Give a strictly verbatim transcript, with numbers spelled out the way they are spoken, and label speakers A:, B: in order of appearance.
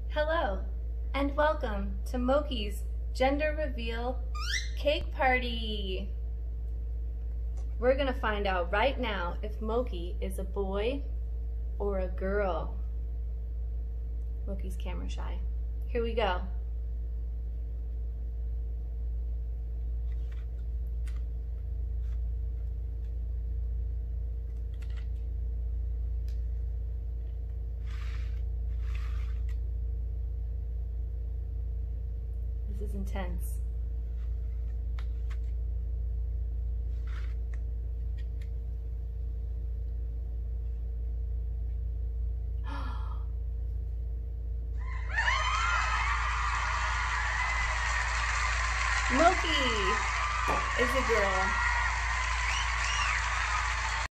A: Hello, and welcome to Moki's Gender Reveal Cake Party. We're gonna find out right now if Moki is a boy or a girl. Moki's camera shy. Here we go. This is intense. Moki is a girl.